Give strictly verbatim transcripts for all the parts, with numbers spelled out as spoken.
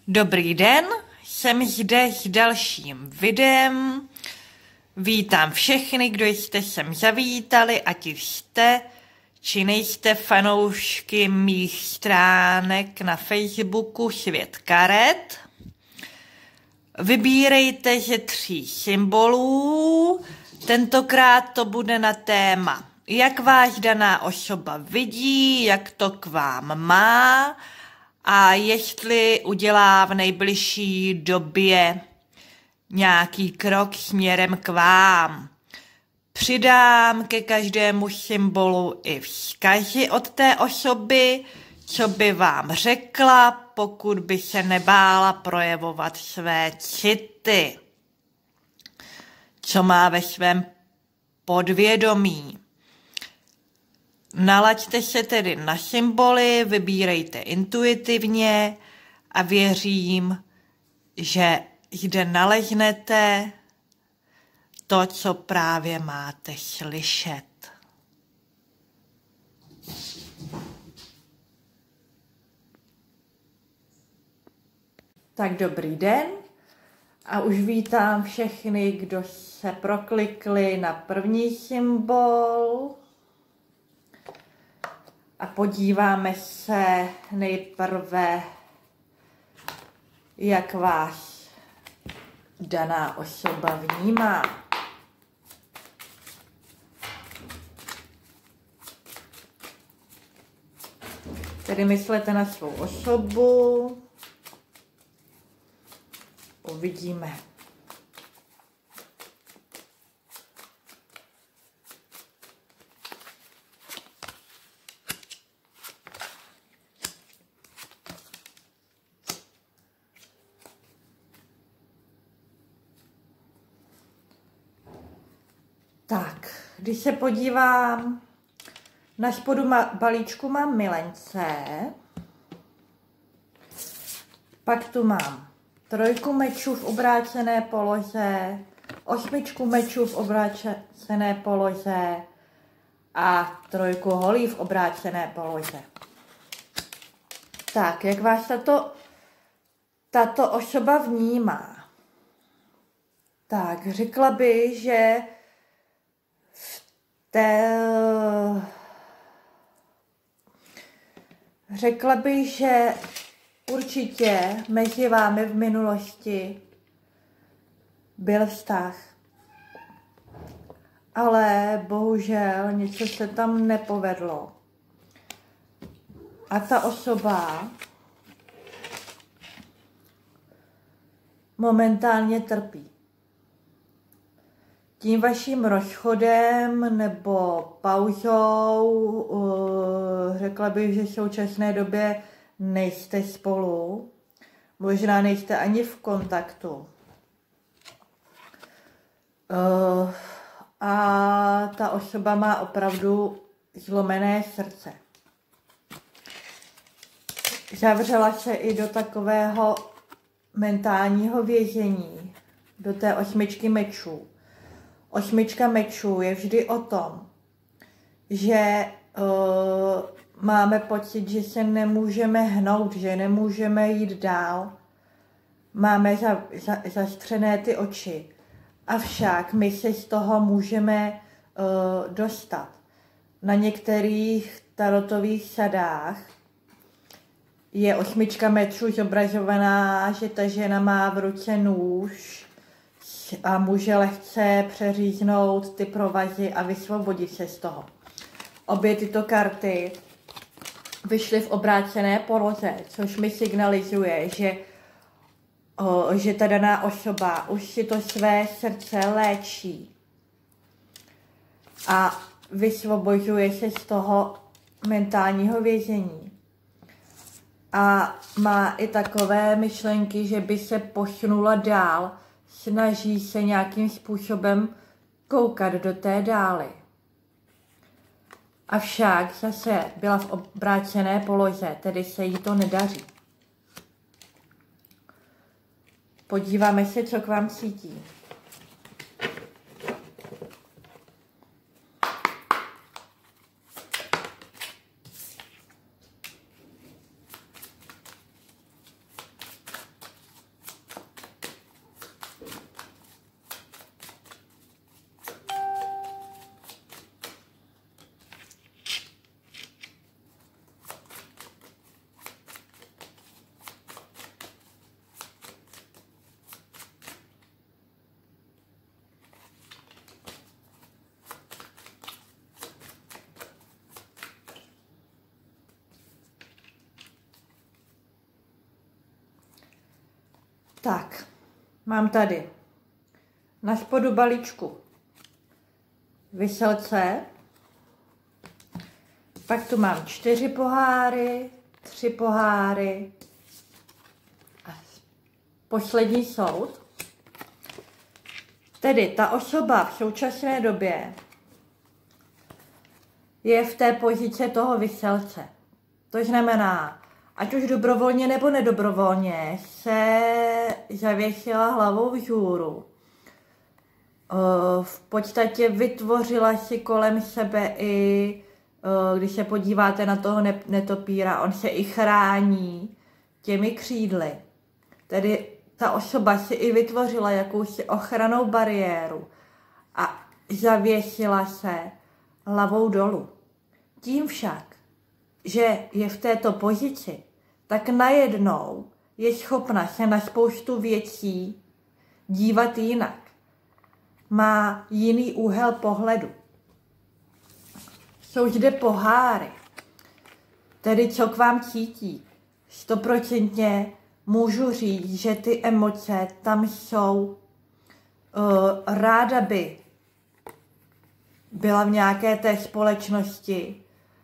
Dobrý den, jsem zde s dalším videem. Vítám všechny, kdo jste sem zavítali, ať jste, či nejste fanoušky mých stránek na Facebooku Svět karet. Vybírejte ze tří symbolů. Tentokrát to bude na téma, jak vás daná osoba vidí, jak to k vám má a jestli udělá v nejbližší době nějaký krok směrem k vám. Přidám ke každému symbolu i vzkazy od té osoby, co by vám řekla, pokud by se nebála projevovat své city, co má ve svém podvědomí. Nalaďte se tedy na symboly, vybírejte intuitivně a věřím, že zde naleznete to, co právě máte slyšet. Tak dobrý den a už vítám všechny, kdo se proklikli na první symbol. A podíváme se nejprve, jak vás daná osoba vnímá. Tedy myslete na svou osobu. Uvidíme. Tak, když se podívám, na spodu balíčku mám milence, pak tu mám trojku mečů v obrácené poloze, osmičku mečů v obrácené poloze a trojku holí v obrácené poloze. Tak, jak vás tato, tato osoba vnímá? Tak, řekla by, že Te... Řekla bych, že určitě mezi vámi v minulosti byl vztah, ale bohužel něco se tam nepovedlo. A ta osoba momentálně trpí. Tím vaším rozchodem nebo pauzou, řekla bych, že v současné době nejste spolu, možná nejste ani v kontaktu. A ta osoba má opravdu zlomené srdce. Zavřela se i do takového mentálního vězení, do té osmičky mečů. Osmička mečů je vždy o tom, že uh, máme pocit, že se nemůžeme hnout, že nemůžeme jít dál. Máme za, za, zastřené ty oči. Avšak my se z toho můžeme uh, dostat. Na některých tarotových sadách je osmička mečů zobrazovaná, že ta žena má v ruce nůž a může lehce přeříznout ty provazy a vysvobodit se z toho. Obě tyto karty vyšly v obrácené poloze, což mi signalizuje, že, o, že ta daná osoba už si to své srdce léčí a vysvobozuje se z toho mentálního vězení. A má i takové myšlenky, že by se posunula dál, snaží se nějakým způsobem koukat do té dály. Avšak zase byla v obrácené poloze, tedy se jí to nedaří. Podíváme se, co k vám cítí. Tak, mám tady na spodu balíčku Viselce, pak tu mám čtyři poháry, tři poháry a poslední soud. Tedy ta osoba v současné době je v té pozici toho Viselce. To znamená, ať už dobrovolně nebo nedobrovolně se zavěsila hlavou vzhůru. V podstatě vytvořila si kolem sebe i, když se podíváte na toho netopíra, on se i chrání těmi křídly. Tedy ta osoba si i vytvořila jakousi ochrannou bariéru a zavěsila se hlavou dolů. Tím však, že je v této pozici, tak najednou je schopna se na spoustu věcí dívat jinak. Má jiný úhel pohledu. Jsou zde poháry, tedy co k vám cítí. Stoprocentně můžu říct, že ty emoce tam jsou. Uh, ráda by byla v nějaké té společnosti,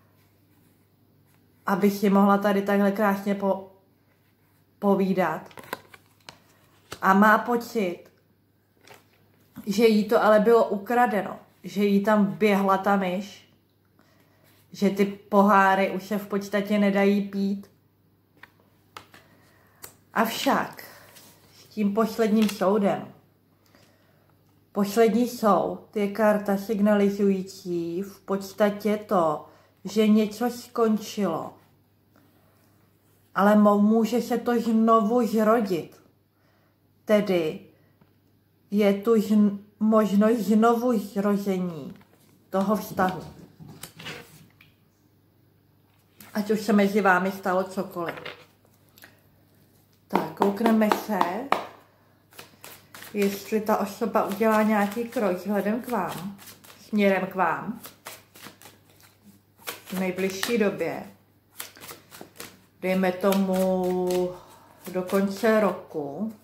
aby si mohla tady takhle krásně po, povídat. A má pocit, že jí to ale bylo ukradeno, že jí tam běhla ta myš, že ty poháry už se v podstatě nedají pít. Avšak s tím posledním soudem, poslední soud je karta signalizující v podstatě to, že něco skončilo, ale může se to znovu zrodit. Tedy je tu možnost znovu zrození toho vztahu. Ať už se mezi vámi stalo cokoliv. Tak, koukneme se, jestli ta osoba udělá nějaký krok vzhledem k vám, směrem k vám v nejbližší době. Dejme tomu do konce roku.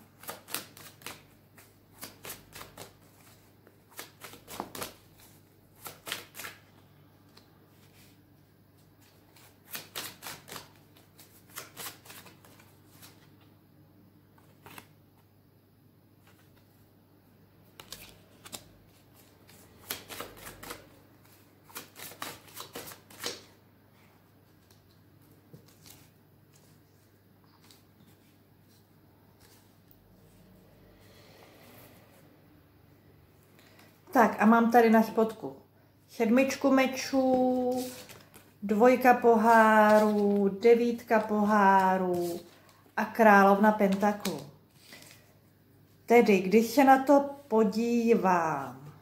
Tak a mám tady na spodku sedmičku mečů, dvojka pohárů, devítka pohárů a královna pentaklů. Tedy, když se na to podívám,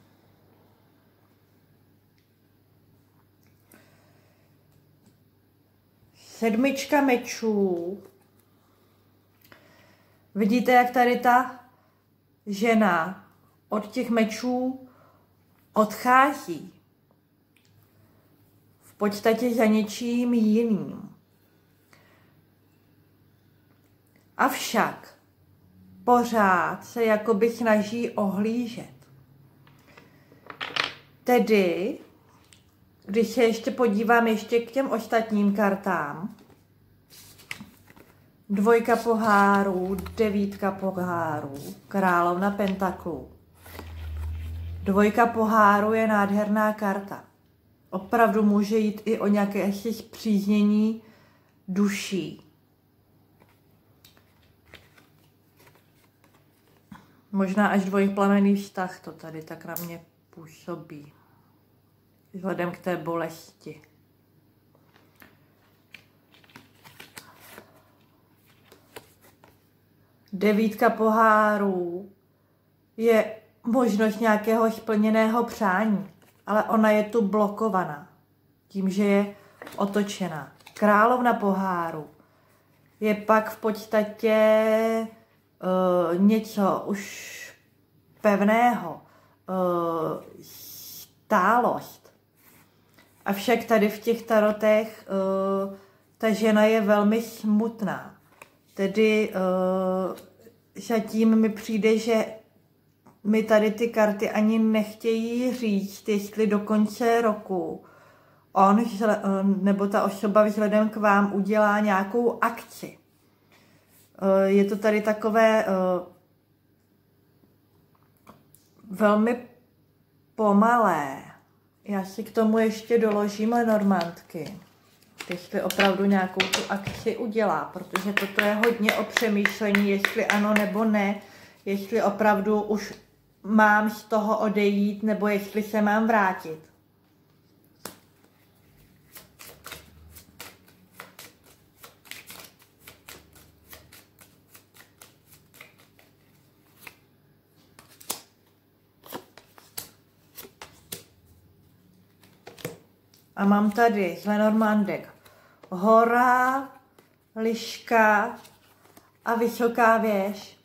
sedmička mečů, vidíte, jak tady ta žena od těch mečů odchází. V podstatě za něčím jiným. Avšak pořád se jakoby snaží ohlížet. Tedy, když se ještě podívám ještě k těm ostatním kartám, dvojka pohárů, devítka pohárů, královna pentaklů. Dvojka poháru je nádherná karta. Opravdu může jít i o nějaké spříznění duší. Možná až dvojplamenný vztah to tady tak na mě působí. Vzhledem k té bolesti. Devítka pohárů je možnost nějakého splněného přání, ale ona je tu blokovaná tím, že je otočená. Královna poháru je pak v podstatě uh, něco už pevného, uh, stálost. Avšak tady v těch tarotech uh, ta žena je velmi smutná. Tedy uh, zatím mi přijde, že mi tady ty karty ani nechtějí říct, jestli do konce roku on nebo ta osoba vzhledem k vám udělá nějakou akci. Je to tady takové velmi pomalé. Já si k tomu ještě doložím Lenormandky, jestli opravdu nějakou tu akci udělá, protože toto je hodně o přemýšlení, jestli ano nebo ne, jestli opravdu už mám z toho odejít, nebo jestli se mám vrátit. A mám tady z Lenormandek hora, liška a vysoká věž.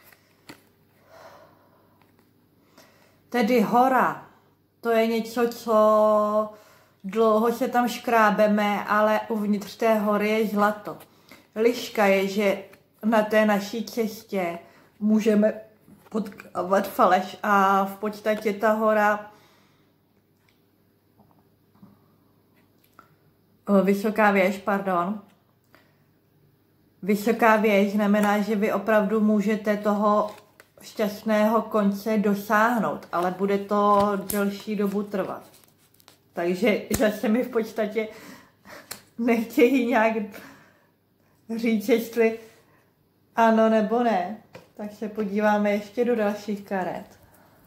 Tedy hora, to je něco, co dlouho se tam škrábeme, ale uvnitř té hory je zlato. Liška je, že na té naší cestě můžeme potkávat faleš a v podstatě ta hora, vysoká věž, pardon, vysoká věž znamená, že vy opravdu můžete toho šťastného konce dosáhnout, ale bude to delší dobu trvat. Takže zase mi v podstatě nechtějí nějak říct, jestli ano nebo ne. Tak se podíváme ještě do dalších karet.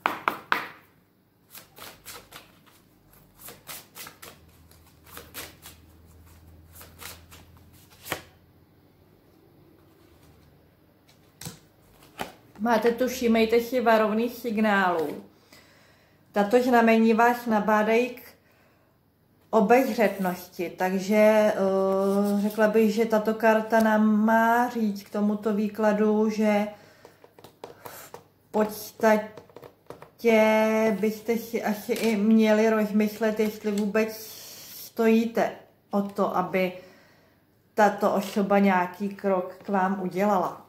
Máte tu, všímejte si varovných signálů. Tato znamení vás nabádají k obezřetnosti, takže uh, řekla bych, že tato karta nám má říct k tomuto výkladu, že v podstatě byste si asi i měli rozmyslet, jestli vůbec stojíte o to, aby tato osoba nějaký krok k vám udělala.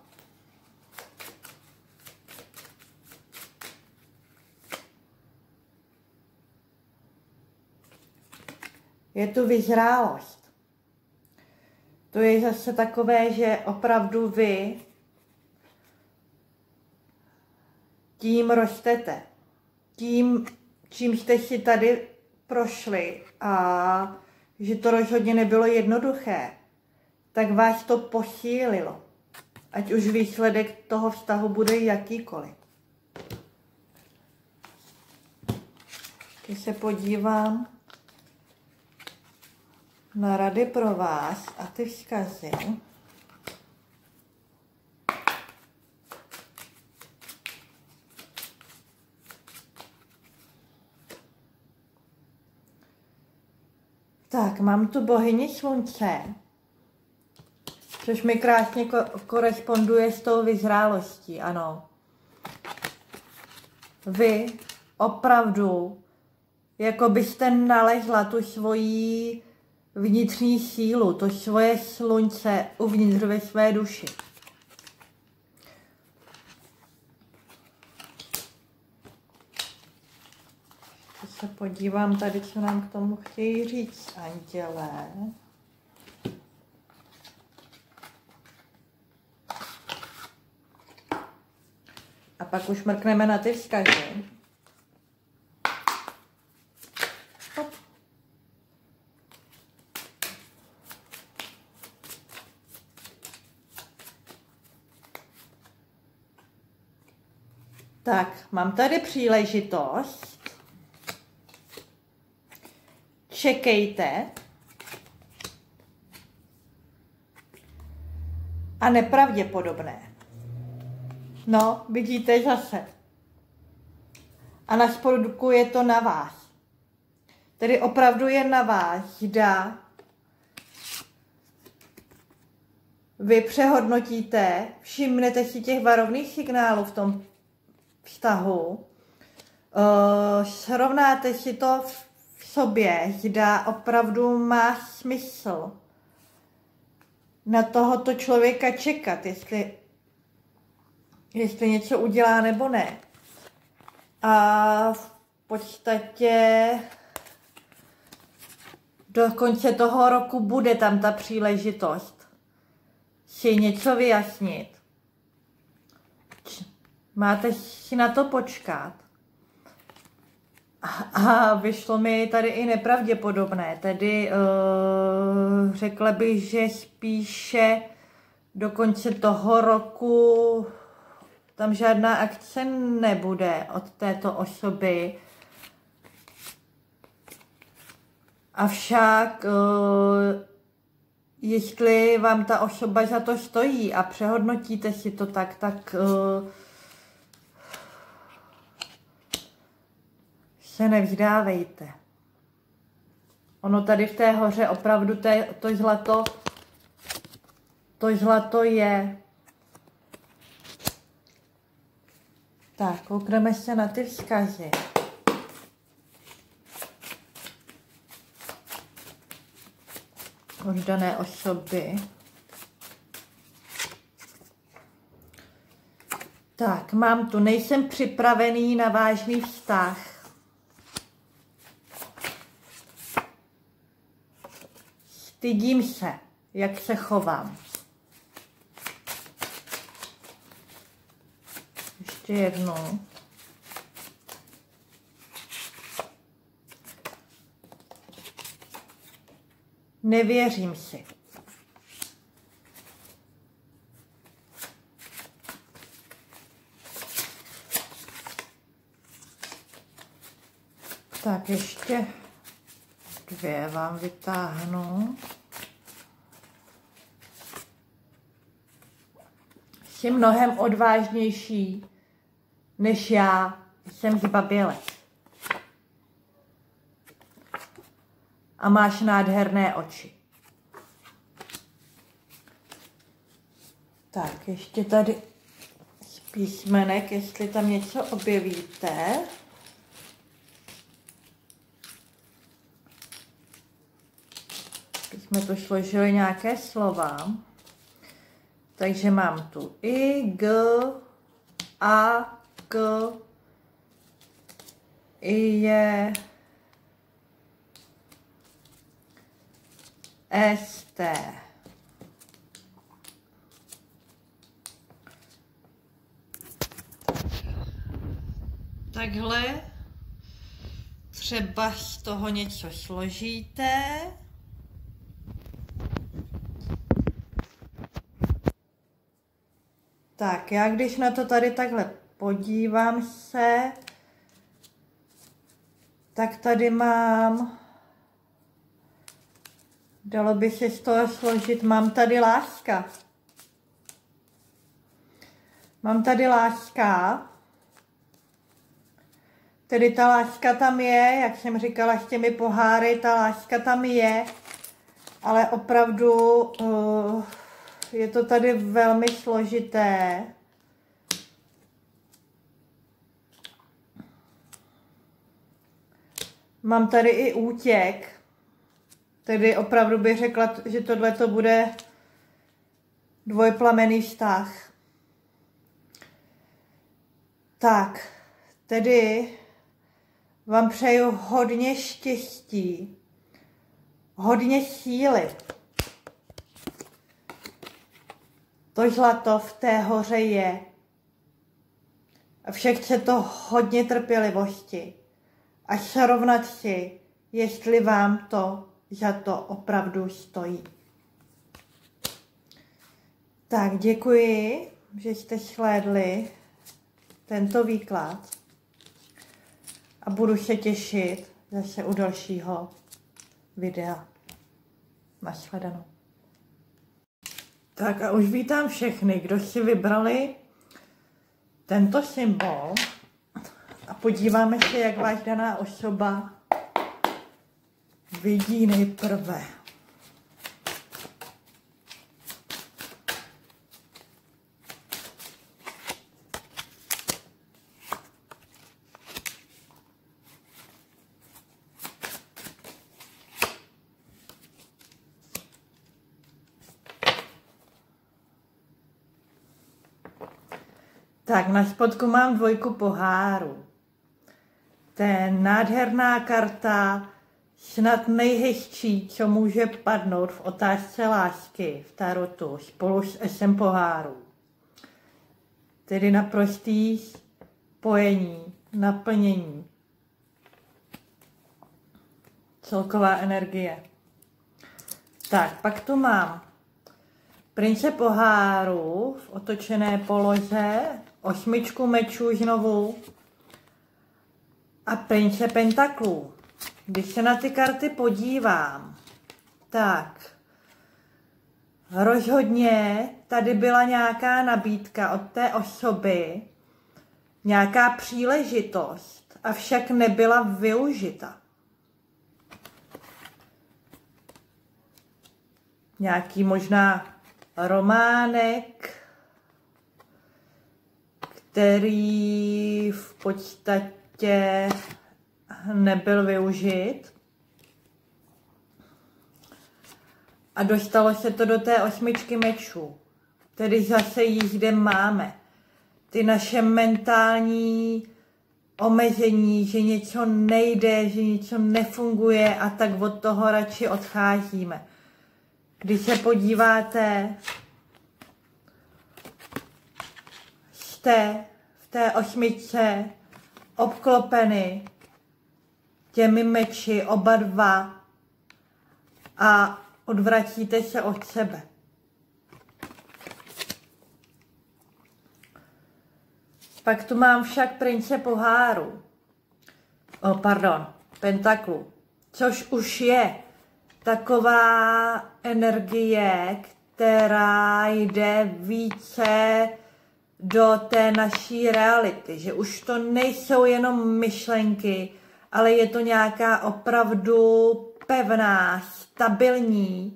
Je tu vyzrálost. To je zase takové, že opravdu vy tím rostete. Tím, čím jste si tady prošli a že to rozhodně nebylo jednoduché, tak vás to posílilo. Ať už výsledek toho vztahu bude jakýkoliv. Když se podívám na rady pro vás a ty vzkazy. Tak, mám tu bohyni slunce, což mi krásně ko- koresponduje s tou vyzrálostí, ano. Vy opravdu, jako byste nalezla tu svoji vnitřní sílu, to svoje slunce uvnitř ve své duši. Teď se podívám tady, co nám k tomu chtějí říct andělé. A pak už mrkneme na ty vzkazy. Tak, mám tady příležitost. Čekejte. A nepravděpodobné. No, vidíte zase. A na spodku je to na vás. Tedy opravdu je na vás, zda vy přehodnotíte, všimnete si těch varovných signálů v tom vztahu, uh, srovnáte si to v sobě, zda opravdu má smysl na tohoto člověka čekat, jestli jestli něco udělá nebo ne. A v podstatě do konce toho roku bude tam ta příležitost si něco vyjasnit. Máte si na to počkat. A vyšlo mi tady i nepravděpodobné, tedy uh, řekla bych, že spíše do konce toho roku tam žádná akce nebude od této osoby. Avšak, uh, jestli vám ta osoba za to stojí a přehodnotíte si to tak, tak uh, se nevzdávejte. Ono tady v té hoře opravdu té, to zlato, to zlato je. Tak, koukneme se na ty vzkazy. Od dané osoby. Tak, mám tu, nejsem připravený na vážný vztah. Stydím se, jak se chovám. Ještě jednou. Nevěřím si. Tak ještě dvě vám vytáhnu. Jsi mnohem odvážnější, než já. Jsem zbabělec. A máš nádherné oči. Tak, ještě tady z písmenek, jestli tam něco objevíte. Teď jsme to složili nějaké slova. Takže mám tu I, G, A, K, I, je, S, T. Takhle třeba z toho něco složíte. Tak, já když na to tady takhle podívám se, tak tady mám, dalo by se z toho složit, mám tady láska. Mám tady láska, tedy ta láska tam je, jak jsem říkala s těmi poháry, ta láska tam je, ale opravdu uh, je to tady velmi složité. Mám tady i útěk, tedy opravdu bych řekla, že tohle to bude dvojplamenný vztah. Tak, tedy vám přeju hodně štěstí, hodně síly. To zlato v té hoře je. Však chce to hodně trpělivosti. A srovnat si, jestli vám to za to opravdu stojí. Tak, děkuji, že jste shlédli tento výklad. A budu se těšit zase u dalšího videa. Nashledanou. Tak a už vítám všechny, kdo si vybrali tento symbol a podíváme se, jak váš daná osoba vidí nejprve. Tak na spodku mám dvojku poháru. To je nádherná karta, snad nejhezčí, co může padnout v otázce lásky v tarotu spolu s esem pohárů. Tedy naprostý spojení, naplnění. Celková energie. Tak, pak tu mám prince poháru v otočené poloze, osmičku mečů znovu a prince pentaklů. Když se na ty karty podívám, tak rozhodně tady byla nějaká nabídka od té osoby, nějaká příležitost, avšak nebyla využita. Nějaký možná románek, který v podstatě nebyl využit. A dostalo se to do té osmičky mečů. Tedy zase jí zde máme. Ty naše mentální omezení, že něco nejde, že něco nefunguje a tak od toho radši odcházíme. Když se podíváte, jste v té osmičce obklopeny těmi meči oba dva a odvracíte se od sebe. Pak tu mám však prince poháru. Oh, pardon, pentaklu. Což už je taková energie, která jde více do té naší reality. Že už to nejsou jenom myšlenky, ale je to nějaká opravdu pevná, stabilní,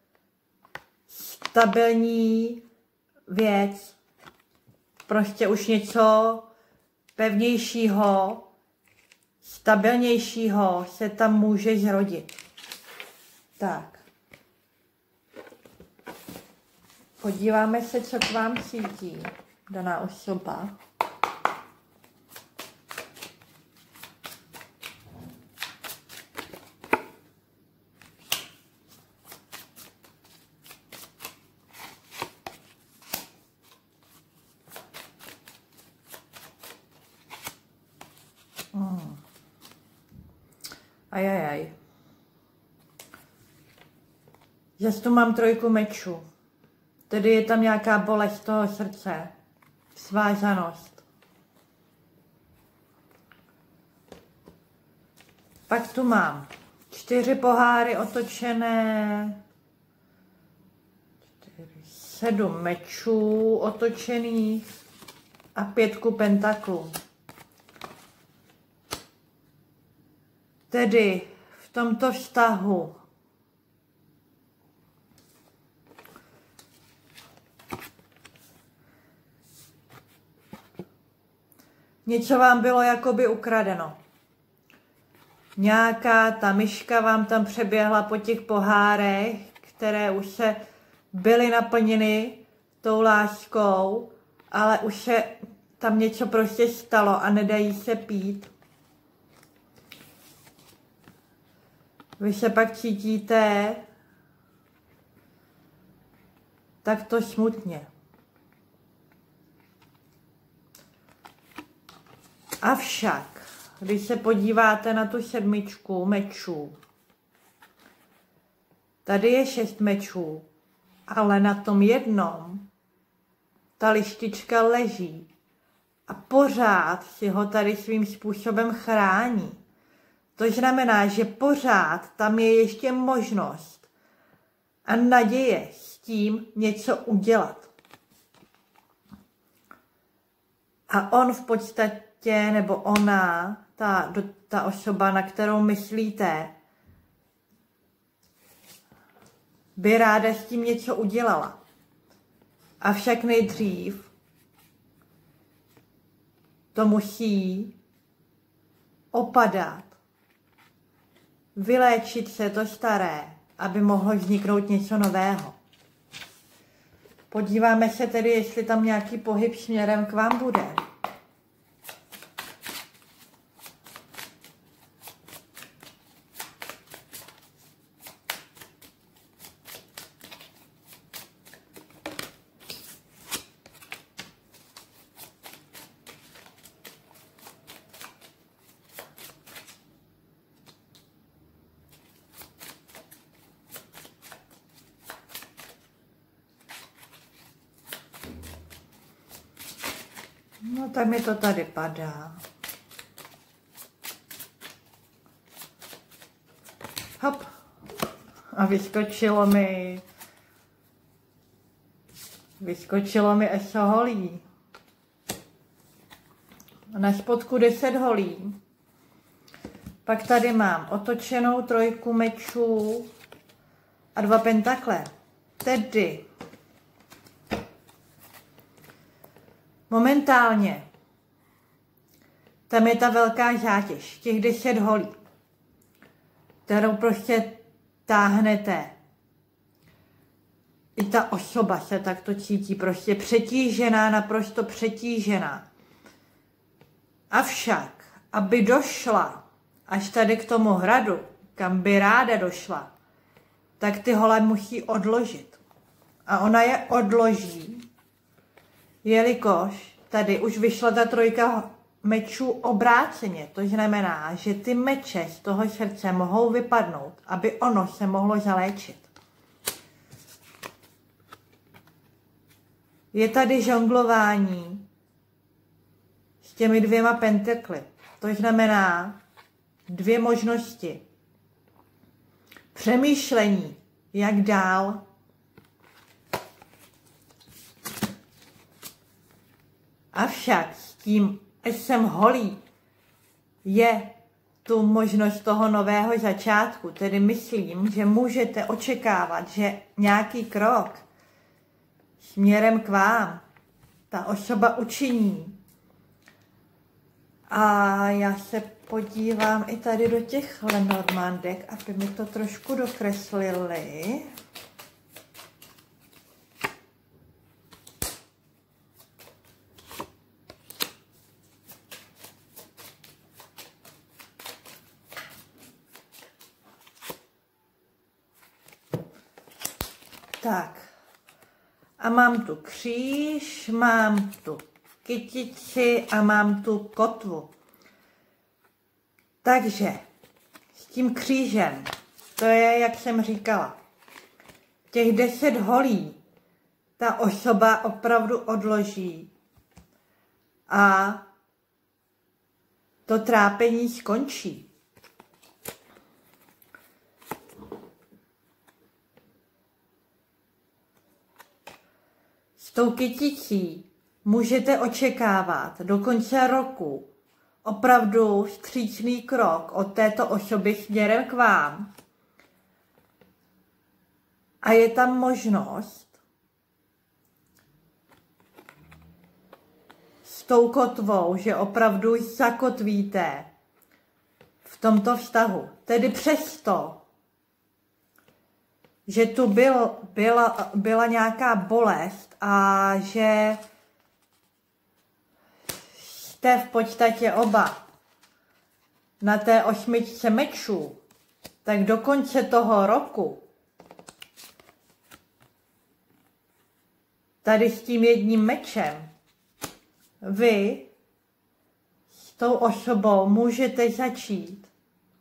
stabilní věc. Prostě už něco pevnějšího, stabilnějšího se tam může zrodit. Tak. Podíváme se, co k vám cítí daná osoba. Hmm. Ajajaj. Zase tu mám trojku mečů. Tedy je tam nějaká bolest toho srdce. Svázanost. Pak tu mám čtyři poháry otočené. Čtyři, sedm mečů otočených a pětku pentaklů. Tedy v tomto vztahu něco vám bylo jakoby ukradeno. Nějaká ta myška vám tam přeběhla po těch pohárech, které už se byly naplněny tou láskou, ale už se tam něco prostě stalo a nedají se pít. Vy se pak cítíte takto smutně. Avšak, když se podíváte na tu sedmičku mečů, tady je šest mečů, ale na tom jednom ta lištička leží a pořád si ho tady svým způsobem chrání. To znamená, že pořád tam je ještě možnost a naděje s tím něco udělat. A on v podstatě, nebo ona, ta, ta osoba, na kterou myslíte, by ráda s tím něco udělala. Avšak nejdřív to musí opadat, vyléčit se to staré, aby mohlo vzniknout něco nového. Podíváme se tedy, jestli tam nějaký pohyb směrem k vám bude. No, tak mi to tady padá. Hop. A vyskočilo mi. Vyskočilo mi eso holí. Na spodku deset holí. Pak tady mám otočenou trojku mečů a dva pentakle. Tedy momentálně tam je ta velká zátěž, těch deset holí, kterou prostě táhnete. I ta osoba se takto cítí, prostě přetížená, naprosto přetížená. Avšak, aby došla až tady k tomu hradu, kam by ráda došla, tak ty hole musí odložit. A ona je odloží, jelikož tady už vyšla ta trojka mečů obráceně. To znamená, že ty meče z toho srdce mohou vypadnout, aby ono se mohlo zaléčit. Je tady žonglování s těmi dvěma pentakly. To znamená dvě možnosti. Přemýšlení, jak dál. Avšak s tím esem holí je tu možnost toho nového začátku. Tedy myslím, že můžete očekávat, že nějaký krok směrem k vám ta osoba učiní. A já se podívám i tady do těch Lenormandek, aby mi to trošku dokreslili. Tak. A mám tu kříž, mám tu kytici a mám tu kotvu. Takže s tím křížem, to je, jak jsem říkala, těch deset holí ta osoba opravdu odloží a to trápení skončí. S tou kyticí můžete očekávat do konce roku opravdu vstřícný krok od této osoby směrem k vám. A je tam možnost s tou kotvou, že opravdu zakotvíte v tomto vztahu. Tedy přesto, že tu byl, byla, byla nějaká bolest a že jste v podstatě oba na té osmičce mečů, tak do konce toho roku tady s tím jedním mečem vy s tou osobou můžete začít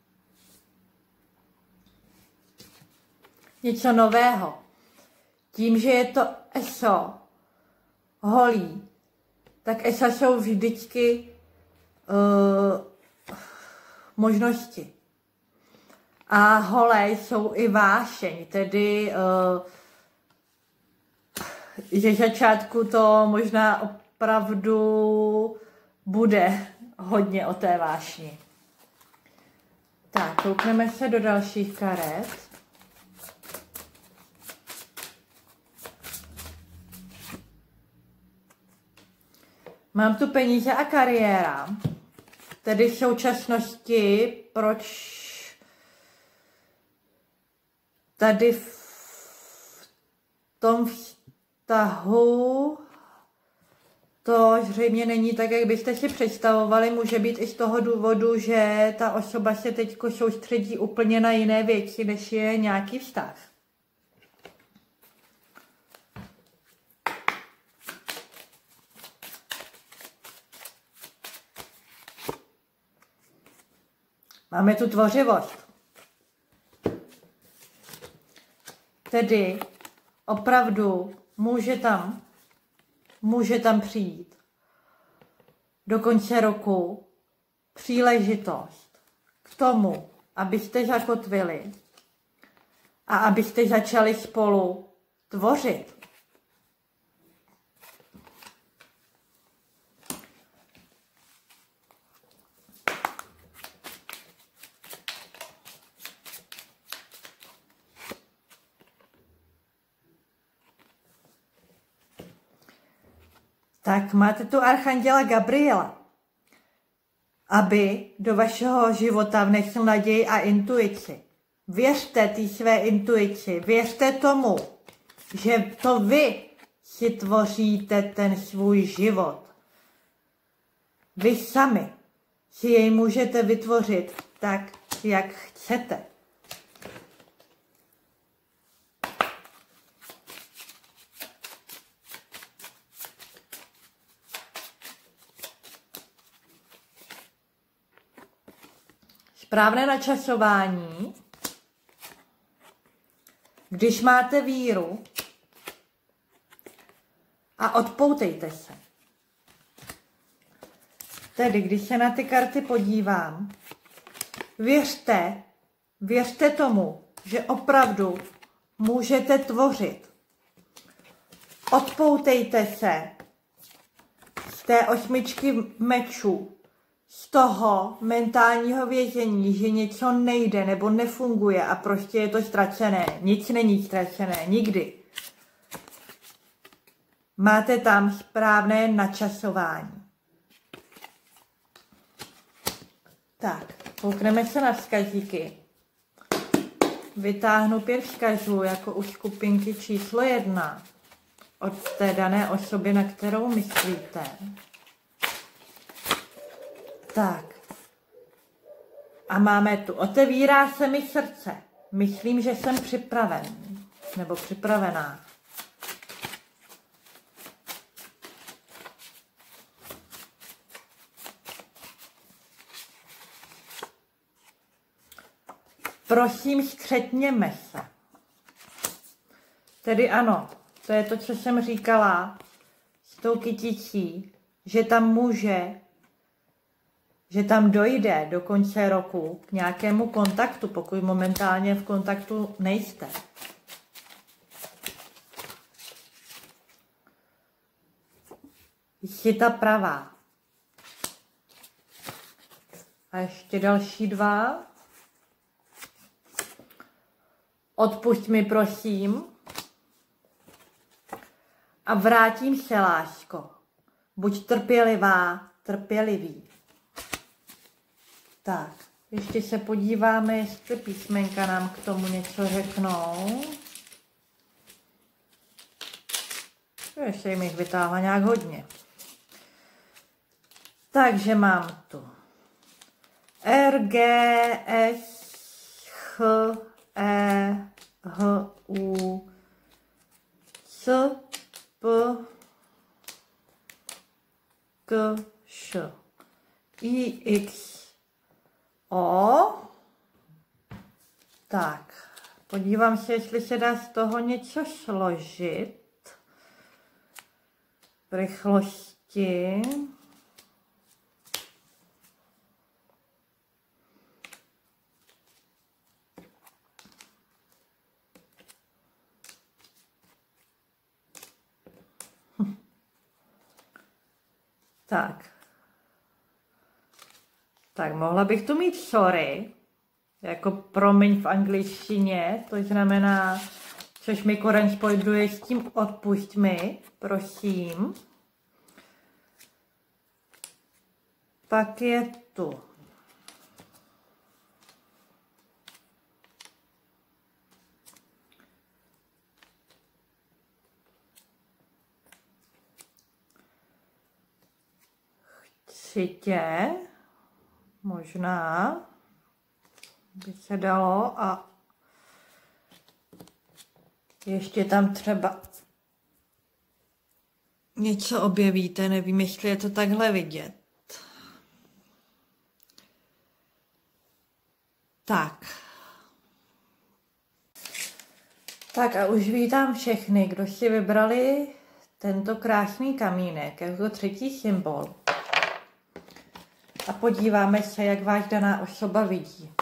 něco nového. Tím, že je to eso holí, tak esa jsou vždycky uh, možnosti. A holé jsou i vášeň, tedy uh, že začátku to možná opravdu bude hodně o té vášni. Tak, koukneme se do dalších karet. Mám tu peníze a kariéra, tedy v současnosti, proč tady v tom vztahu to zřejmě není tak, jak byste si představovali. Může být i z toho důvodu, že ta osoba se teď soustředí úplně na jiné věci, než je nějaký vztah. Máme tu tvořivost. Tedy opravdu může tam, může tam přijít do konce roku příležitost k tomu, abyste zakotvili a abyste začali spolu tvořit. Tak máte tu archanděla Gabriela, aby do vašeho života vnesl naději a intuici. Věřte té své intuici, věřte tomu, že to vy si tvoříte ten svůj život. Vy sami si jej můžete vytvořit tak, jak chcete. Správné načasování, když máte víru a odpoutejte se. Tedy, když se na ty karty podívám, věřte, věřte tomu, že opravdu můžete tvořit. Odpoutejte se z té osmičky mečů, z toho mentálního vězení, že něco nejde nebo nefunguje a prostě je to ztracené. Nic není ztracené, nikdy. Máte tam správné načasování. Tak, koukneme se na vzkazíky. Vytáhnu pět vzkazů jako u skupinky číslo jedna od té dané osoby, na kterou myslíte. Tak. A máme tu. Otevírá se mi srdce. Myslím, že jsem připraven. Nebo připravená. Prosím, střetněme se. Tedy ano, to je to, co jsem říkala s tou kyticí, že tam může že tam dojde do konce roku k nějakému kontaktu, pokud momentálně v kontaktu nejste. Chyta pravá. A ještě další dva. Odpusť mi, prosím. A vrátím se, lásko. Buď trpělivá, trpělivý. Tak, ještě se podíváme, jestli písmenka nám k tomu něco řeknou. Ještě jim jich vytáhla nějak hodně. Takže mám tu R, G, S, H, E, H, U, C, P, K, Š, I, X, O. Tak, podívám se, jestli se dá z toho něco složit. V rychlosti. Hm. Tak. Tak, mohla bych tu mít sorry, jako promiň v angličtině, to znamená, což mi koresponduje s tím odpusť mi, prosím. Pak je tu sitě, možná by se dalo, a ještě tam třeba něco objevíte, nevím, jestli je to takhle vidět. Tak. Tak a už vítám všechny, kdo si vybrali tento krásný kamínek jako třetí symbol. A podíváme se, jak váš daná osoba vidí.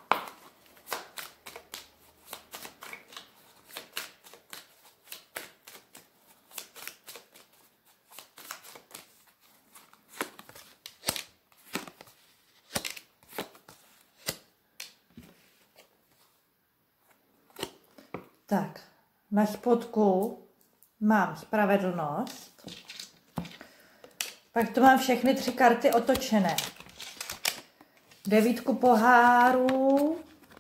Tak, na spodku mám spravedlnost, pak tu mám všechny tři karty otočené. Devítku pohárů,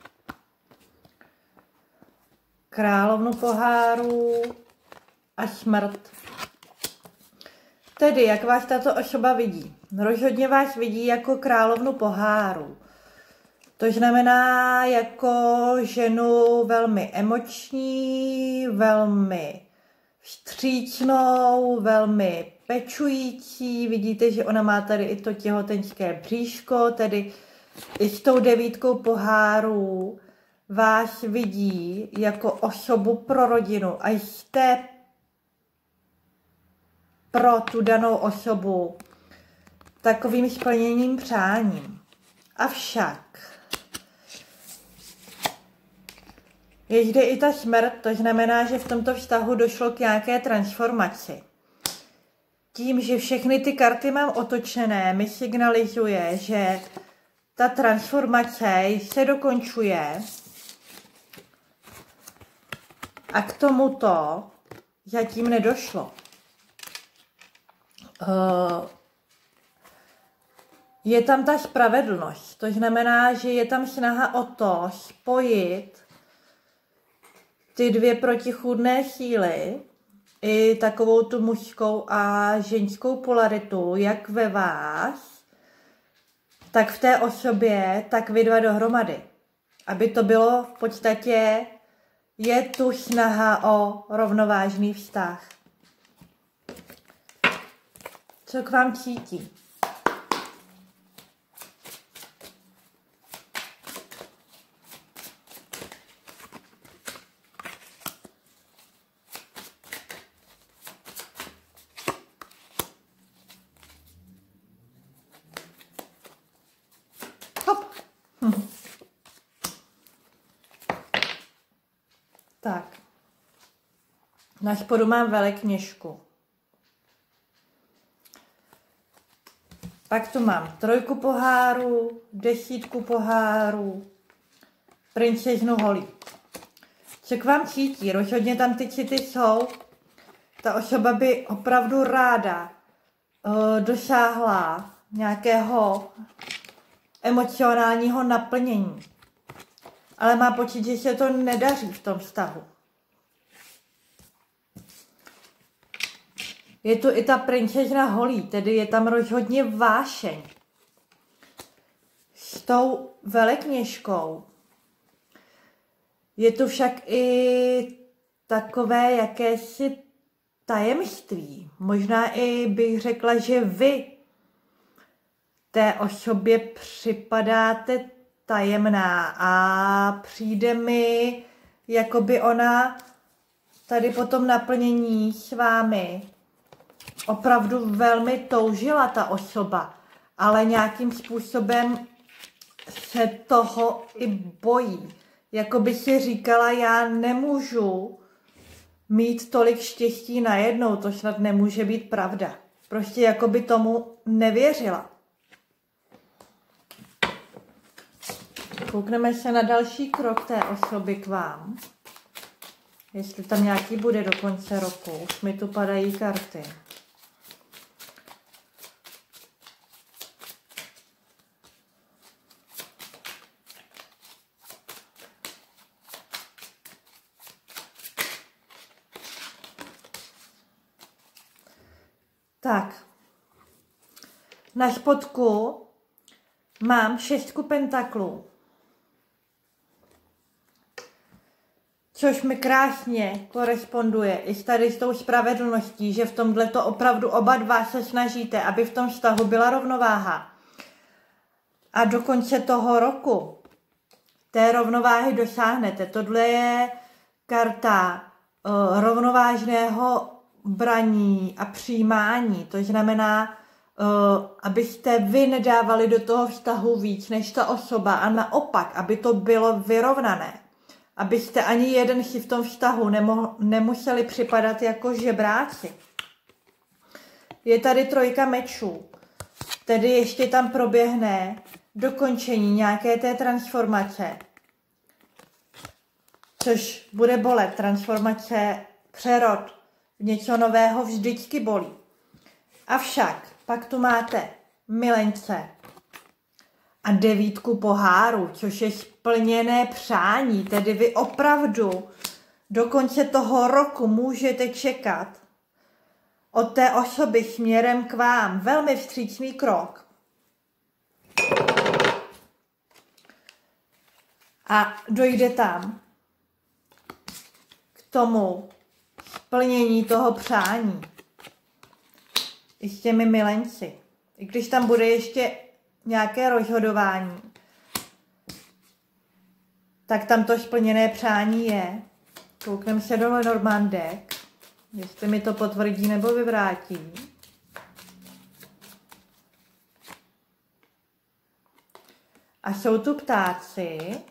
královnu pohárů a smrt. Tedy, jak vás tato osoba vidí? Rozhodně vás vidí jako královnu pohárů. To znamená jako ženu velmi emoční, velmi vstřícnou, velmi pečující. Vidíte, že ona má tady i to těhotenské bříško, tedy i s tou devítkou pohárů vás vidí jako osobu pro rodinu a jste pro tu danou osobu takovým splněním přáním. Avšak je zde i ta smrt, to znamená, že v tomto vztahu došlo k nějaké transformaci. Tím, že všechny ty karty mám otočené, mi signalizuje, že ta transformace se dokončuje a k tomuto zatím nedošlo. Je tam ta spravedlnost, to znamená, že je tam snaha o to spojit ty dvě protichůdné síly, i takovou tu mužskou a ženskou polaritu, jak ve vás, tak v té osobě, tak vy dva dohromady. Aby to bylo v podstatě, je tu snaha o rovnovážný vztah. Co k vám cítí? Hm. Tak. Na spodu mám velekněžku. Pak tu mám trojku pohárů, desítku pohárů, princeznu holí. Co k vám cítí? Rozhodně tam ty city jsou. Ta osoba by opravdu ráda uh, dosáhla nějakého emocionálního naplnění. Ale má pocit, že se to nedaří v tom vztahu. Je tu i ta princezna holí, tedy je tam rozhodně vášeň. S tou velekněžkou je tu však i takové jakési tajemství. Možná i bych řekla, že vy té osobě připadáte tajemná a přijde mi, jako by ona tady po tom naplnění s vámi opravdu velmi toužila ta osoba, ale nějakým způsobem se toho i bojí. Jako by si říkala, já nemůžu mít tolik štěstí najednou, to snad nemůže být pravda. Prostě jako by tomu nevěřila. Koukneme se na další krok té osoby k vám. Jestli tam nějaký bude do konce roku. Už mi tu padají karty. Tak. Na spodku mám šestku pentaklů, což mi krásně koresponduje i s tady s tou spravedlností, že v tomhle to opravdu oba dva se snažíte, aby v tom vztahu byla rovnováha. A do konce toho roku té rovnováhy dosáhnete. Tohle je karta uh, rovnovážného braní a přijímání. To znamená, uh, abyste vy nedávali do toho vztahu víc než ta osoba a naopak, aby to bylo vyrovnané. Abyste ani jeden si v tom vztahu nemo- nemuseli připadat jako žebráci. Je tady trojka mečů, tedy ještě tam proběhne dokončení nějaké té transformace, což bude bolet. Transformace, přerod, něco nového vždycky bolí. Avšak pak tu máte milence a devítku poháru, což je splněné přání, tedy vy opravdu do konce toho roku můžete čekat od té osoby směrem k vám velmi vstřícný krok. A dojde tam k tomu splnění toho přání i s těmi milenci. I když tam bude ještě nějaké rozhodování, tak tam to splněné přání je. Koukneme se do Lenormandek, jestli mi to potvrdí nebo vyvrátí. A jsou tu ptáci,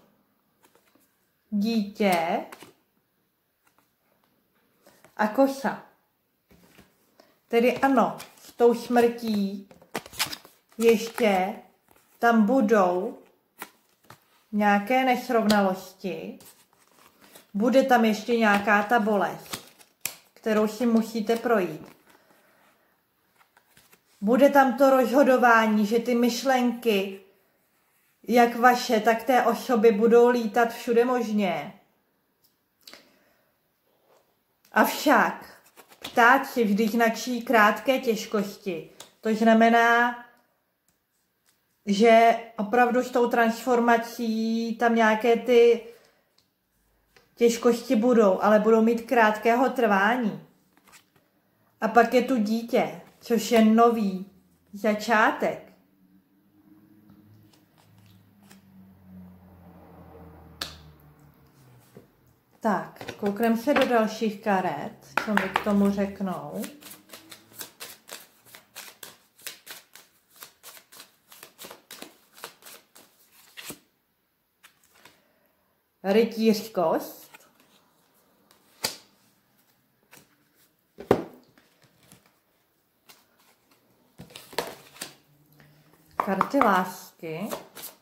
dítě a kosa. Tedy ano, s tou smrtí ještě tam budou nějaké nesrovnalosti, bude tam ještě nějaká ta bolest, kterou si musíte projít. Bude tam to rozhodování, že ty myšlenky, jak vaše, tak té osoby budou lítat všude možně. Avšak ptáci vždy značí krátké těžkosti. To znamená, že opravdu s tou transformací tam nějaké ty těžkosti budou, ale budou mít krátkého trvání. A pak je tu dítě, což je nový začátek. Tak, koukneme se do dalších karet, co mi k tomu řeknou. Rytířkost. Karty lásky.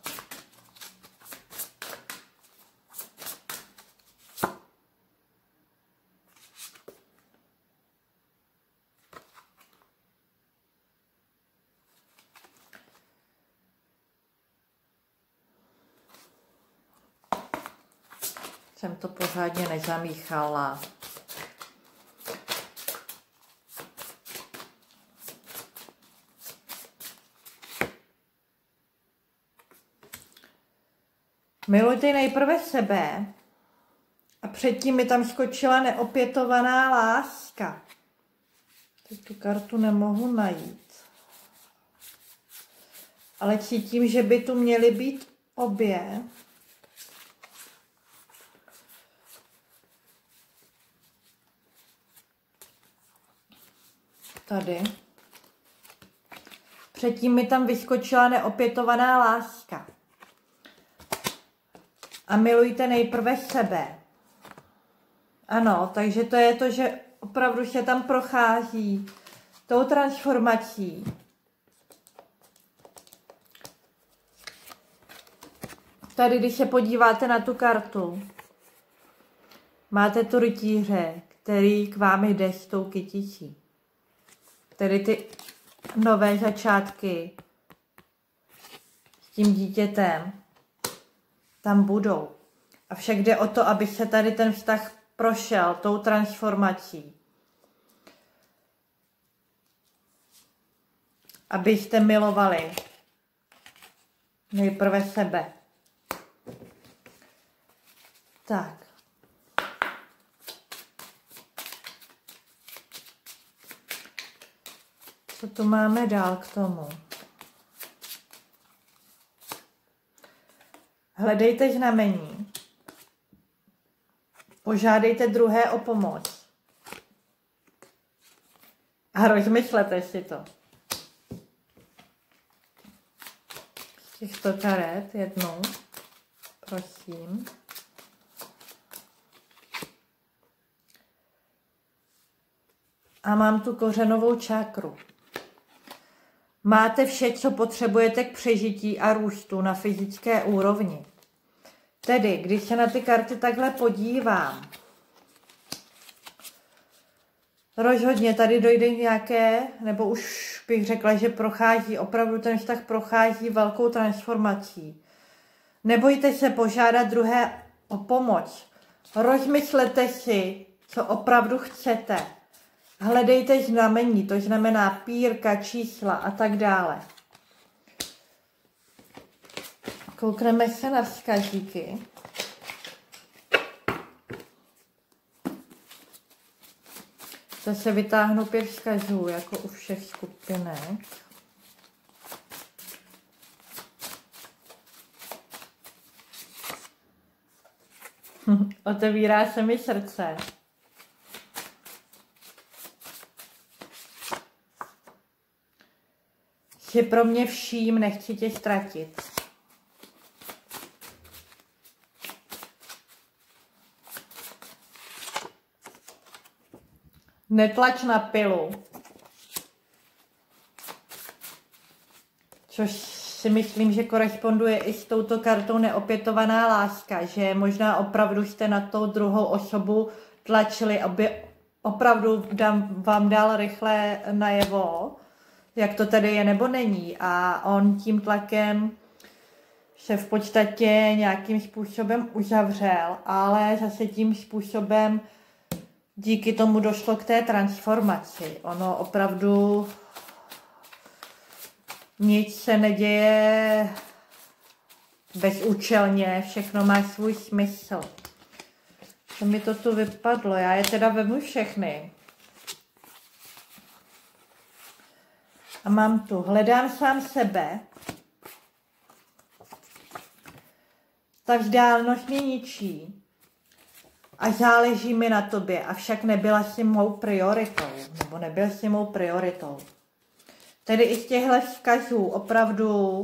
Jsem to pořádně nezamíchala. Milujte nejprve sebe a předtím mi tam skočila neopětovaná láska. Teď tu kartu nemohu najít. Ale cítím, že by tu měly být obě. Tady. Předtím mi tam vyskočila neopětovaná láska. A milujte nejprve sebe. Ano, takže to je to, že opravdu se tam prochází tou transformací. Tady, když se podíváte na tu kartu, máte tu rytíře, který k vám jde s tou kyticí. Tedy ty nové začátky s tím dítětem tam budou. Avšak jde o to, aby se tady ten vztah prošel tou transformací. abyste milovali nejprve sebe. Tak. Co tu máme dál k tomu? Hledejte znamení. Požádejte druhé o pomoc. A rozmyslete si to. Z těchto karet jednou. Prosím. A mám tu kořenovou čákru. Máte vše, co potřebujete k přežití a růstu na fyzické úrovni. Tedy, když se na ty karty takhle podívám, rozhodně tady dojde nějaké, nebo už bych řekla, že prochází, opravdu ten vztah prochází velkou transformací. Nebojte se požádat druhé o pomoc. Rozmyslete si, co opravdu chcete. Hledejte znamení, to znamená pírka, čísla a tak dále. Koukneme se na vzkazíky. Zase vytáhnu pět vzkazů, jako u všech skupinek. Otevírá se mi srdce. Že pro mě vším nechci tě ztratit. Netlač na pilu. Což si myslím, že koresponduje i s touto kartou neopětovaná láska, že možná opravdu jste na tou druhou osobu tlačili, aby opravdu dám, vám dal rychle najevo, jak to tady je nebo není. A on tím tlakem se v podstatě nějakým způsobem uzavřel, ale zase tím způsobem díky tomu došlo k té transformaci. Ono opravdu nic se neděje bezúčelně, všechno má svůj smysl. Co mi to tu vypadlo? Já je teda vemu všechny. A mám tu, hledám sám sebe. Ta vzdálenost mě ničí. A záleží mi na tobě, avšak nebyla si mou prioritou, nebo nebyl si mou prioritou. Tedy i z těchto vzkazů opravdu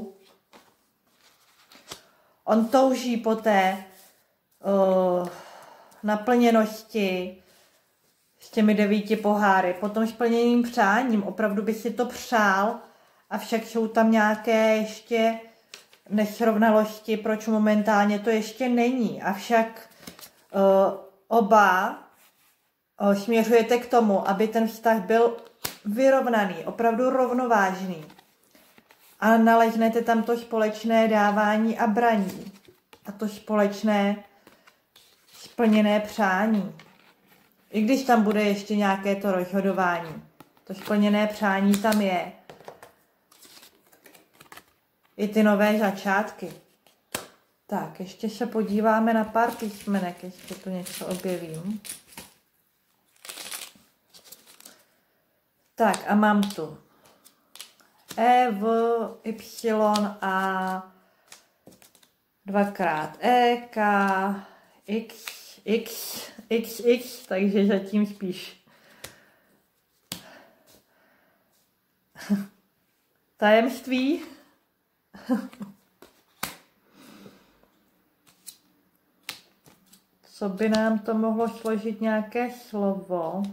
on touží po té uh, naplněnosti s těmi devíti poháry, po tom splněným přáním, opravdu by si to přál, avšak jsou tam nějaké ještě nesrovnalosti, proč momentálně to ještě není, avšak uh, oba uh, směřujete k tomu, aby ten vztah byl vyrovnaný, opravdu rovnovážný. A naleznete tam to společné dávání a braní. A to společné splněné přání. I když tam bude ještě nějaké to rozhodování. To splněné přání tam je. I ty nové začátky. Tak, ještě se podíváme na pár písmenek, ještě tu něco objevím. Tak a mám tu E, V, Y a dvakrát E, K, X, X, X, X, takže zatím spíš tajemství. Co by nám to mohlo složit nějaké slovo?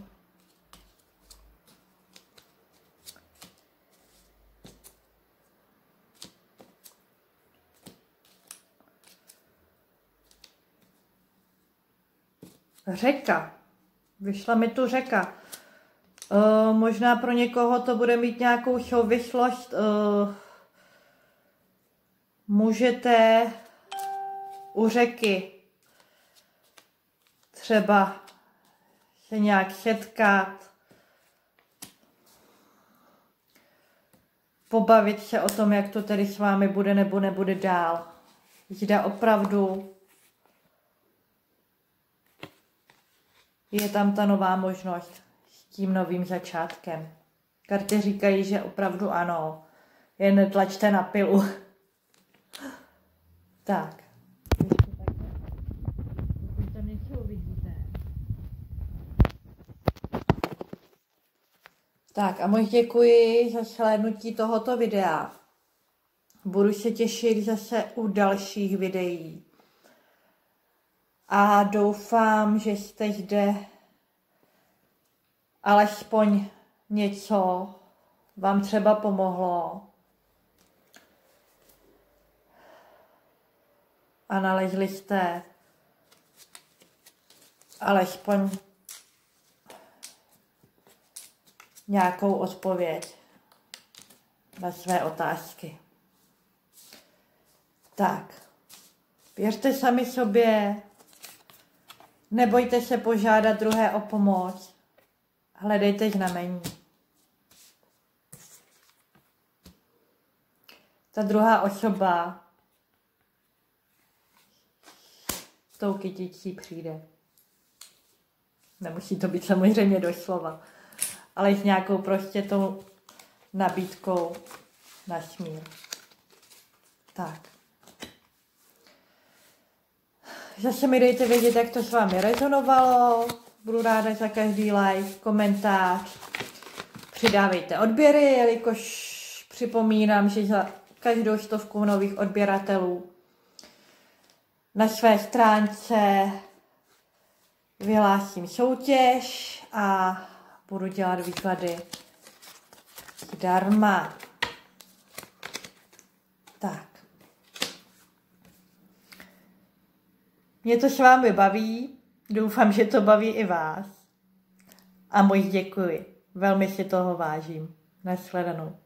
Řeka. Vyšla mi tu řeka. Uh, možná pro někoho to bude mít nějakou souvislost. Uh, můžete u řeky třeba se nějak setkat. pobavit se o tom, jak to tedy s vámi bude nebo nebude dál. Zda opravdu je tam ta nová možnost s tím novým začátkem. Karty říkají, že opravdu ano. Jen netlačte na pilu. Tak. Pokud tam něco uvidíte. Tak a moc děkuji za shlédnutí tohoto videa. Budu se těšit zase u dalších videí. A doufám, že jste zde alespoň něco vám třeba pomohlo. A nalezli jste alespoň nějakou odpověď na své otázky. Tak, věřte sami sobě, nebojte se požádat druhé o pomoc, hledejte znamení. Ta druhá osoba s tou kytičí přijde. Nemusí to být samozřejmě doslova, ale s nějakou prostě tou nabídkou na smír. Tak. Zase mi dejte vědět, jak to s vámi rezonovalo. Budu ráda za každý like, komentář. Přidávejte odběry, jelikož připomínám, že za každou stovku nových odběratelů na své stránce vyhlásím soutěž a budu dělat výklady zdarma. Tak. Mě to s vámi baví, doufám, že to baví i vás. A moc děkuji, velmi si toho vážím. Nashledanou.